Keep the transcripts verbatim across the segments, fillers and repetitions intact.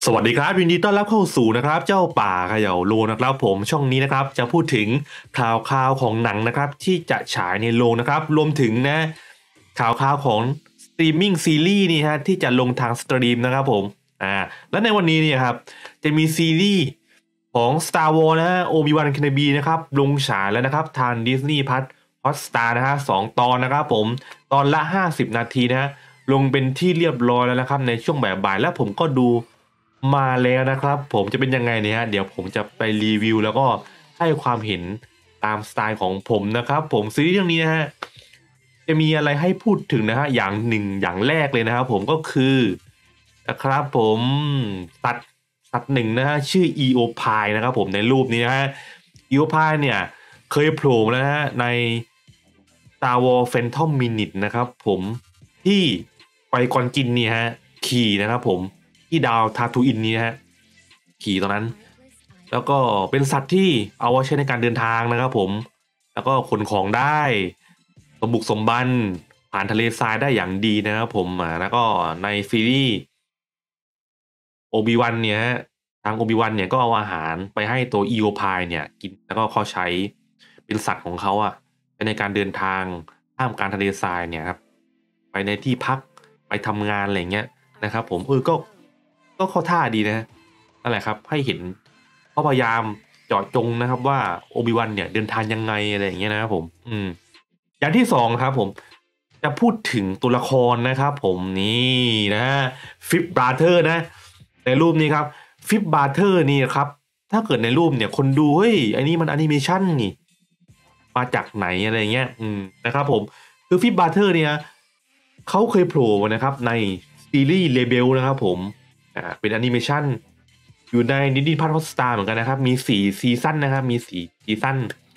สวัสดีครับยินดีต้อนรับเข้าสู่นะครับเจ้าป่าเขย่าโลนะครับผมช่องนี้นะครับจะพูดถึงข่าวข่าวของหนังนะครับที่จะฉายในโรงนะครับรวมถึงนะข่าวข่าวของสตรีมมิ่งซีรีส์นี่ฮะที่จะลงทางสตรีมนะครับผมอ่าและในวันนี้เนี่ยครับจะมีซีรีส์ของ Star Wars นะฮะ Obi-Wan Kenobi นะครับลงฉายแล้วนะครับทาง Disney Plus Hotstar นะฮะสองตอนนะครับผมตอนละห้าสิบนาทีนะฮะลงเป็นที่เรียบร้อยแล้วนะครับในช่วงบ่ายๆแล้วผมก็ดู มาแล้วนะครับผมจะเป็นยังไงเนี่ยฮะเดี๋ยวผมจะไปรีวิวแล้วก็ให้ความเห็นตามสไตล์ของผมนะครับผมซีรีส์เรื่องนี้นะฮะจะมีอะไรให้พูดถึงนะฮะอย่างหนึ่งอย่างแรกเลยนะครับผมก็คือนะครับผมสัตว์สัตว์หนึ่งนะฮะชื่ออีโอพายนะครับผมในรูปนี้นะฮะอีโอพายเนี่ยเคยโผล่มาแล้วนะฮะใน Star Wars Phantom Menace นะครับผมที่ไปกอนกินเนี่ยฮะขี่นะครับผม ที่ดาวทาทูอินนี้นะฮะขี่ตรงนั้นแล้วก็เป็นสัตว์ที่เอาไว้ใช้ในการเดินทางนะครับผมแล้วก็ขนของได้สมบุกสมบันผ่านทะเลทรายได้อย่างดีนะครับผมอ่าแล้วก็ในซีรีส์โอบิวันเนี่ยฮะทางโอบิวันเนี่ยก็เอาอาหารไปให้ตัวอีโอพายเนี่ยกินแล้วก็เขาใช้เป็นสัตว์ของเขาอะในการเดินทางท่ามกลางทะเลทรายเนี่ยครับไปในที่พักไปทำงานอะไรเงี้ยนะครับผมเออก็ ก็เข้าท่าดีนะนั่นแหละครับให้เห็นเขาพยายามเจาะจงนะครับว่าโอบิวันเนี่ยเดินทางยังไงอะไรอย่างเงี้ยนะครับผมอืมอย่างที่สองครับผมจะพูดถึงตัวละครนะครับผมนี่นะฟิปบราเธอร์นะในรูปนี้ครับฟิปบราเธอร์นี่ครับถ้าเกิดในรูปเนี่ยคนดูเฮ้ยไอ้นี่มันแอนิเมชันนี่มาจากไหนอะไรเงี้ยอืมนะครับผมคือฟิปบราเธอร์เนี่ยเขาเคยโผล่นะครับในซีรีส์เลเบลนะครับผม อ่าเป็นแอนิเมชันอยู่ในดิสนีย์พลัสฮอตสตาร์เหมือนกันนะครับมีสี่ซีซั่นนะครับมีสี่ซีซั่น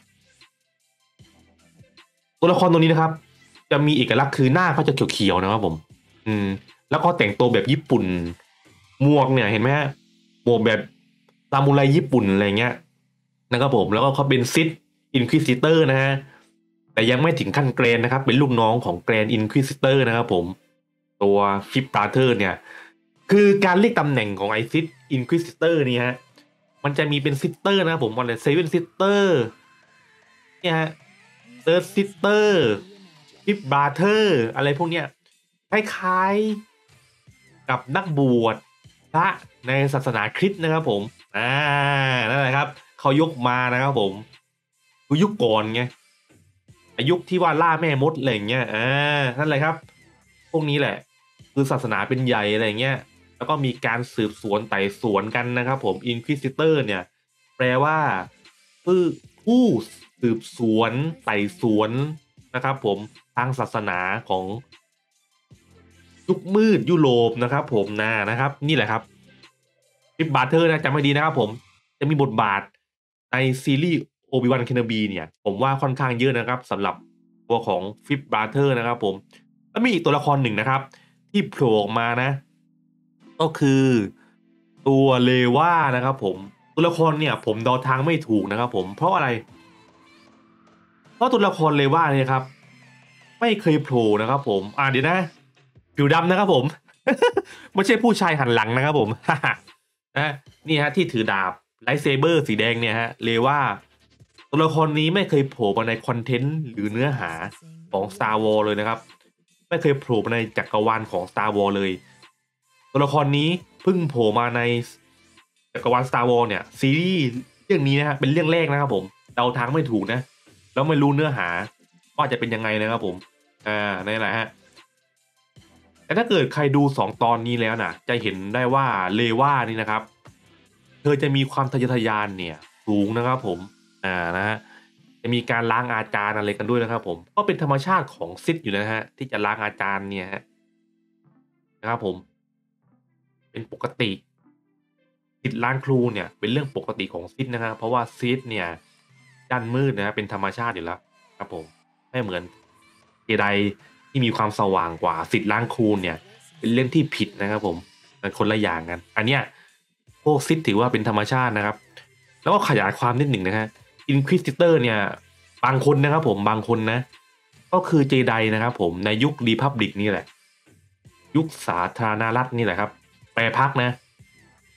ตัวละครตัวนี้นะครับจะมีเอกลักษณ์คือหน้าเขาจะเขียวๆนะครับผมอืมแล้วก็แต่งตัวแบบญี่ปุ่นหมวกเนี่ยเห็นไหมฮะหมวกแบบซามูไรญี่ปุ่นอะไรเงี้ยนะครับผมแล้วก็เขาเป็นซิธอินควิซิเตอร์นะฮะแต่ยังไม่ถึงขั้นแกรนนะครับเป็นลูกน้องของแกรนอินควิซิเตอร์นะครับผมตัวฟิปปราเธอร์เนี่ย คือการเรียกตำแหน่งของไอซิสอินควิซิเตอร์นี่ฮะมันจะมีเป็นซิสเตอร์นะครับผมวันเลยเซเว่นซิสเตอร์เนี่ยฮะเติร์ดซิสเตอร์ฟิปบราเธอร์อะไรพวกเนี้ยคล้ายๆกับนักบวชพระในศาสนาคริสต์นะครับผมอ่านั่นแหละครับเขายกมานะครับผมคือยุคก่อนไงอายุคที่ว่าล่าแม่มดอะไรอย่างเงี้ยอ่านั่นแหละครับพวกนี้แหละคือศาสนาเป็นใหญ่อะไรอย่างเงี้ย แล้วก็มีการสืบสวนไต่สวนกันนะครับผม Inquisitor เนี่ยแปลว่าผู้ผู้สืบสวนไต่สวนนะครับผมทางศาสนาของยุคมืดยุโรปนะครับผมนะนะครับนี่แหละครับฟิปบาร์เทอร์นะจำไม่ดีนะครับผมจะมีบทบาทในซีรีส์โอบิวันเคนเนบีเนี่ยผมว่าค่อนข้างเยอะนะครับสำหรับตัวของฟิปบาร์เทอร์นะครับผมแล้วมีอีกตัวละครหนึ่งนะครับที่โผล่ออกมานะ ก็คือตัวเลว่านะครับผมตัวละครเนี่ยผมเดาทางไม่ถูกนะครับผมเพราะอะไรเพราะตัวละครเลว่าเนี่ยครับไม่เคยโผล่นะครับผมอ่าเดี๋ยวนะผิวดำนะครับผมไม่ใช่ผู้ชายหันหลังนะครับผมนะนี่ฮะที่ถือดาบไลท์เซเบอร์สีแดงเนี่ยฮะเลว่าตัวละครนี้ไม่เคยโผล่มาในคอนเทนต์หรือเนื้อหาของ Star Wars เลยนะครับไม่เคยโผล่มาในจักรวาลของ Star Wars เลย ตัวละครนี้เพิ่งโผล่มาในจักรวาล Star Wars เนี่ยซีรีส์เรื่องนี้นะฮะเป็นเรื่องแรกนะครับผมเดาทางไม่ถูกนะแล้วไม่รู้เนื้อหาว่าจะเป็นยังไงนะครับผมอ่านี่แหละฮะแต่ถ้าเกิดใครดูสองตอนนี้แล้วนะจะเห็นได้ว่าเลว่านี่นะครับเธอจะมีความทะเยอทะยานเนี่ยสูงนะครับผมอ่านะฮะจะมีการล้างอาจารย์อะไรกันด้วยนะครับผมก็เป็นธรรมชาติของซิธอยู่แล้วนะฮะที่จะล้างอาจารย์เนี่ยฮะนะครับผม เป็นปกติติดล้างครูเนี่ยเป็นเรื่องปกติของซิดนะครับเพราะว่าซิดเนี่ยด้านมืดนะเป็นธรรมชาติอยู่แล้วครับผมไม่เหมือนเจไดที่มีความสว่างกว่าสิทธิ์ล้างครูเนี่ยเป็นเรื่องที่ผิดนะครับผมมันคนละอย่างกันอันเนี้ยพวกซิดถือว่าเป็นธรรมชาตินะครับแล้วก็ขยายความนิดหนึ่งนะฮะอินควิ i ิเตอร์เนี่ยบางคนนะครับผมบางคนนะก็คือเจไดนะครับผมในยุครีพับลิกนี่แหละยุคสาธารณรัฐนี่แหละครับแปรพักนะ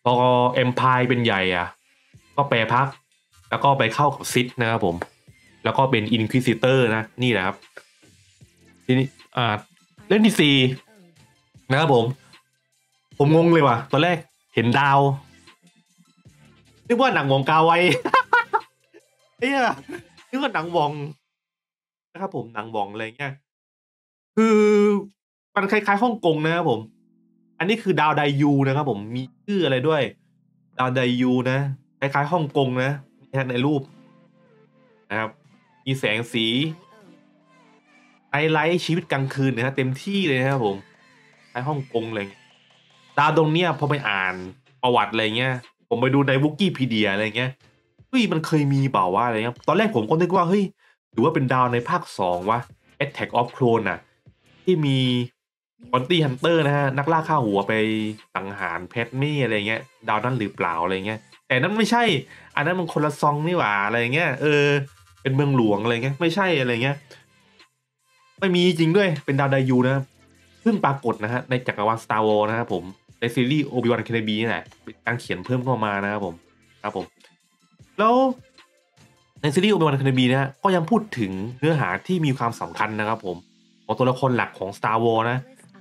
พอเอ็มพายเป็นใหญ่อ่ะก็แปรพักแล้วก็ไปเข้ากับซิธนะครับผมแล้วก็เป็นอินควิซิเตอร์นะนี่แหละครับทีนี้อ่าเรื่องที่สี่นะครับผมผมงงเลยว่ะตอนแรกเห็นดาวนึกว่าหนังวองกาไว เฮ้ยนึกว่าหนังวองนะครับผมหนังวองอะไรเงี้ยคือมันคล้ายๆฮ่องกงนะครับผมอันนี้คือดาวไดยูนะครับผมมีชื่ออะไรด้วยดาวไดยูนะคล้ายๆฮ่องกงนะในรูปนะครับมีแสงสีไฮไลท์ชีวิตกลางคืนนะฮะเต็มที่เลยนะครับผมคล้ายฮ่องกงเลยดาวตรงเนี้ยพอไปอ่านประวัติอะไรเงี้ยผมไปดูในวิกิพีเดียอะไรเงี้ยเฮ้ยมันเคยมีเปล่าวะอะไรเงี้ยตอนแรกผมก็นึกว่าเฮ้ยหรือว่าเป็นดาวในภาคสองวะ Attack of Clone น่ะที่มีบอนตี้ฮันเตอร์นะฮะนักล่าฆ่าหัวไปสังหารแพทมี่อะไรเงี้ยดาวนั้นหรือเปล่าอะไรเงี้ยแต่นั้นไม่ใช่อันนั้นมันคนละซองนี่หว่าอะไรเงี้ยเออเป็นเมืองหลวงอะไรเงี้ยไม่ใช่อะไรเงี้ยไม่มีจริงด้วยเป็นดาวไดยูนะเพิ่งปรากฏนะฮะในจักรวาล Star Wars นะครับผมในซีรีส์ Obi-Wan Kenobi นี่แหละเป็นการเขียนเพิ่มเข้ามานะครับผมครับผมแล้วในซีรีส์ Obi-Wan Kenobi นะฮะก็ยังพูดถึงเนื้อหาที่มีความสำคัญนะครับผมของตัวละครหลักของ Star Wars นะ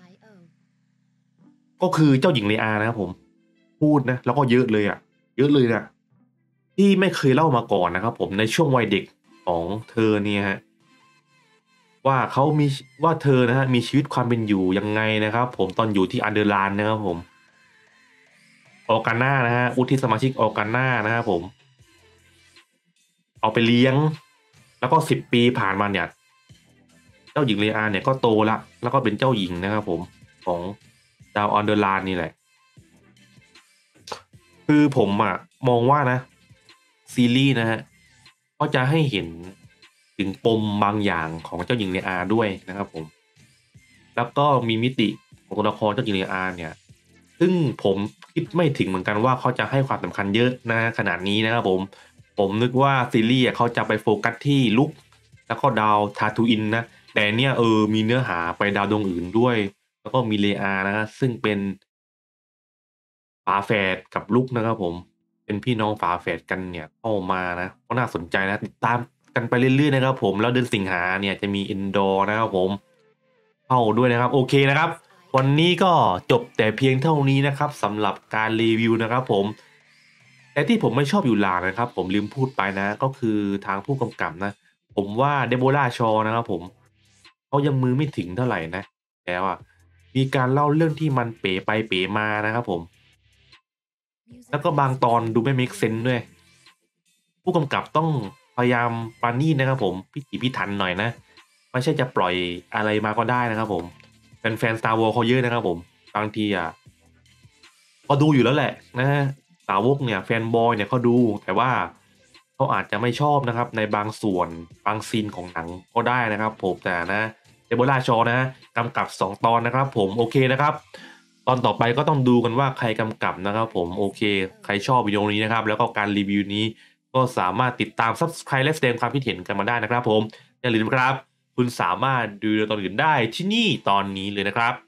ก็คือเจ้าหญิงเลอานะครับผมพูดนะแล้วก็เยอะเลยอ่ะเยอะเลยนะที่ไม่เคยเล่ามาก่อนนะครับผมในช่วงวัยเด็กของเธอเนี่ยฮะว่าเขามีว่าเธอนะฮะมีชีวิตความเป็นอยู่ยังไงนะครับผมตอนอยู่ที่อันเดอร์ลานนะครับผมออร์กาน่านะฮะวุฒิสมาชิกออร์กาน่านะครับผมเอาไปเลี้ยงแล้วก็สิบปีผ่านมาเนี่ยเจ้าหญิงเลอาเนี่ยก็โตละแล้วก็เป็นเจ้าหญิงนะครับผมของดาวอันเดอร์ลานนี่แหละคือผมอะมองว่านะซีรีส์นะฮะก็จะให้เห็นถึงปมบางอย่างของเจ้าหญิงเลอาด้วยนะครับผมแล้วก็มีมิติของตัวละครเจ้าหญิงเลอาเนี่ยซึ่งผมคิดไม่ถึงเหมือนกันว่าเขาจะให้ความสำคัญเยอะนะขนาดนี้นะครับผมผมนึกว่าซีรีส์เขาจะไปโฟกัสที่ลุคแล้วก็ดาวทาทูอินนะแต่เนี่ยเออมีเนื้อหาไปดาวดวงอื่นด้วยแล้วก็มีเลอานะฮะซึ่งเป็นฝาแฝดกับลุคนะครับผมเป็นพี่น้องฝาแฝดกันเนี่ยเข้ามานะก็น่าสนใจนะติดตามกันไปเรื่อยๆนะครับผมแล้วเดือนสิงหาเนี่ยจะมีอินดอร์นะครับผมเข้าด้วยนะครับโอเคนะครับวันนี้ก็จบแต่เพียงเท่านี้นะครับสำหรับการรีวิวนะครับผมแต่ที่ผมไม่ชอบอยู่หลางนะครับผมลืมพูดไปนะก็คือทางผู้กำกับนะผมว่าเดโบราชอนะครับผมเขายังมือไม่ถึงเท่าไหร่นะแล้วอ่ะมีการเล่าเรื่องที่มันเป๋ไปเป๋มานะครับผม แล้วก็บางตอนดูไม่ make sense ด้วยผู้กำกับต้องพยายามปราณีตนะครับผมพิถีพิถันหน่อยนะไม่ใช่จะปล่อยอะไรมาก็ได้นะครับผมแฟนๆ Star Wars เขาเยอะนะครับผมบางทีอ่ะก็ดูอยู่แล้วแหละนะสาวกเนี่ยแฟนบอยเนี่ยเขาดูแต่ว่าเขาอาจจะไม่ชอบนะครับในบางส่วนบางซีนของหนังก็ได้นะครับผมแต่นะเดโบราชอนะกำกับสองตอนนะครับผมโอเคนะครับ ตอนต่อไปก็ต้องดูกันว่าใครกำกับนะครับผมโอเคใครชอบวิดีโอนี้นะครับแล้วก็การรีวิวนี้ก็สามารถติดตาม ซับสไครบ์ และแสดงความคิดเห็นกันมาได้นะครับผมอย่าลืมครับคุณสามารถดูตอนอื่นได้ที่นี่ตอนนี้เลยนะครับ